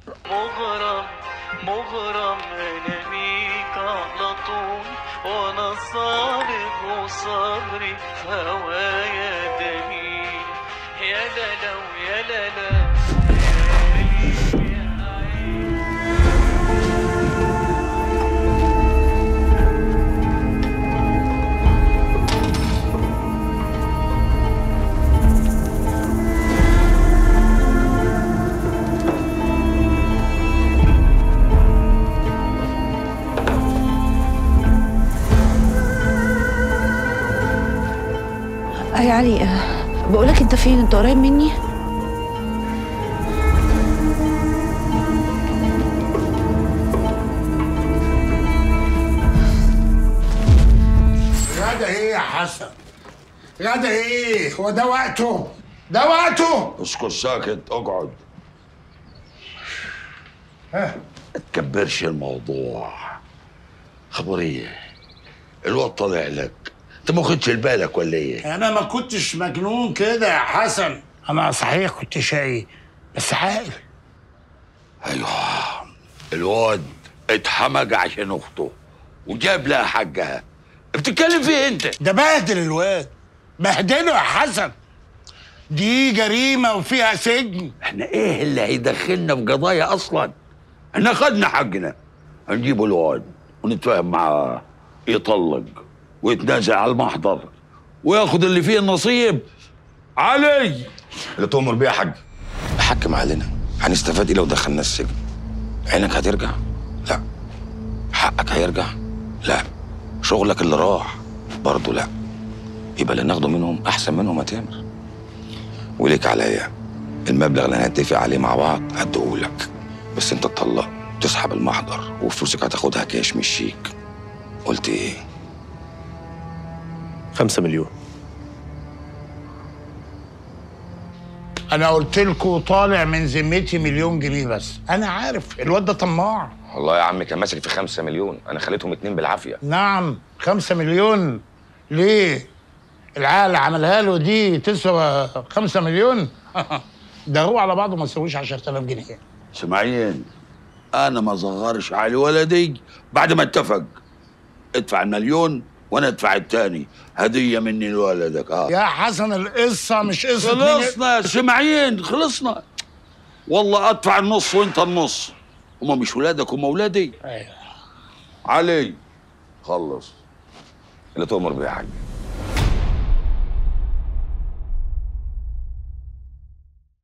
مغرم مغرم انا بيك على طول، وانا صادق وصبري في هوايا دليل. يا لالا ويا لالا يا علي، بقولك انت فين؟ انت قريب مني؟ غدا ايه يا حسن؟ غدا ايه؟ هو ده وقته؟ ده وقته؟ اسكت ساكت، اقعد. ها؟ ما تكبرش الموضوع. خبر ايه؟ الواد طالع لك، انت ما خدتش بالك ولا ايه؟ انا ما كنتش مجنون كده يا حسن، انا صحيح كنت شقي بس عاقل. ايوه، الواد اتحمج عشان اخته وجاب لها حقها. بتتكلم فيه انت؟ ده بهدل الواد، بهدله يا حسن. دي جريمه وفيها سجن. احنا ايه اللي هيدخلنا في قضايا اصلا؟ احنا خدنا حقنا، هنجيب الواد ونتفاهم معاه يطلق ويتنازل على المحضر وياخد اللي فيه النصيب. علي اللي تؤمر بيه يا حاج. حكم علينا، هنستفاد ايه لو دخلنا السجن؟ عينك هترجع؟ لا. حقك هيرجع؟ لا. شغلك اللي راح؟ برضه لا. يبقى اللي ناخده منهم احسن منهم يا تامر. وليك عليا المبلغ اللي هنتفق عليه مع بعض هديهولك، بس انت تطلق تسحب المحضر وفلوسك هتاخدها كاش مش شيك. قلت ايه؟ 5 مليون. انا قلت لكم طالع من ذمتي 1,000,000 جنيه بس. انا عارف الواد ده طماع. والله يا عم كان ماسك في 5 مليون، انا خليتهم 2 بالعافيه. نعم 5 مليون. ليه؟ العقل اللي عملها له دي تسوى 5 مليون؟ ده هو على بعضه ما يسويش 10,000 جنيه. اسماعيل، انا ما صغرش على ولدي بعد ما اتفق. ادفع المليون وانا ادفع التاني هديه مني لولدك. يا حسن القصه مش قصه. خلصنا يا اسماعيل، خلصنا. والله ادفع النص وانت النص، هما مش ولادك هما ولادي. ايوه علي خلص. اللي تؤمر بيه يا حاج.